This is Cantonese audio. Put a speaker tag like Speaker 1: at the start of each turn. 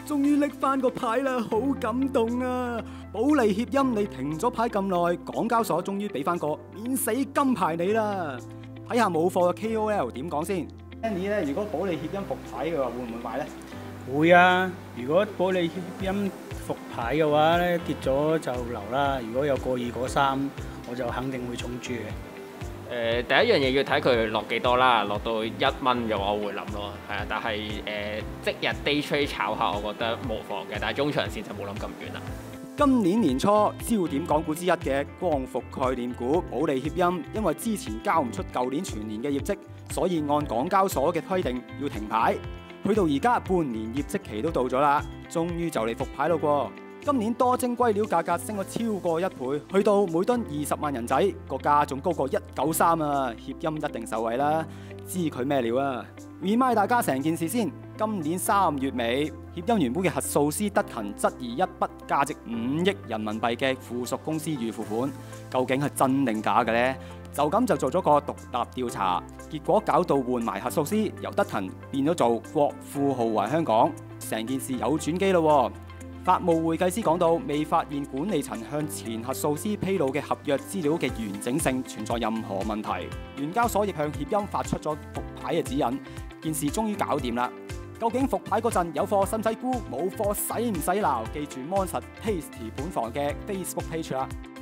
Speaker 1: 終於拎翻個牌啦，好感動啊！保利協鑫，你停咗牌咁耐，港交所終於俾翻個免死金牌你啦！睇下冇貨嘅 KOL 點講先。Andy 咧，如果保利協鑫復牌嘅話，會唔會買咧？
Speaker 2: 會啊！如果保利協鑫復牌嘅話咧，跌咗就留啦。如果有過二過三，我就肯定會重注嘅。
Speaker 3: 第一樣嘢要睇佢落幾多啦，落到1蚊嘅話我會諗咯，係啊。但係即日 day trade 炒下，我覺得無妨嘅，但係中長線就冇諗咁遠啦。
Speaker 1: 今年年初焦點港股之一嘅光伏概念股保利協鑫，因為之前交唔出舊年全年嘅業績，所以按港交所嘅規定要停牌。去到而家半年業績期都到咗啦，終於就嚟復牌咯喎！今年多晶硅料價格升咗超過1倍，去到每噸20萬人仔，個價仲高過193啊！協鑫一定受惠啦，知佢咩料啊 ！remind 大家成件事先，今年3月尾，協鑫原本嘅核數師德勤質疑一筆價值5億人民幣嘅附屬公司預付款，究竟係真定假嘅呢？就咁就做咗個獨立調查，結果搞到換埋核數師，由德勤變咗做國富浩華香港，成件事有轉機咯。法務會計師講到，未發現管理層向前核數師披露嘅合約資料嘅完整性存在任何問題。聯交所亦向協鑫發出咗復牌嘅指引，件事終於搞掂啦。究竟復牌嗰陣有貨使唔使沽，冇貨使唔使鬧？記住 Mon 實 Tasty 本房嘅 Facebook page 啦。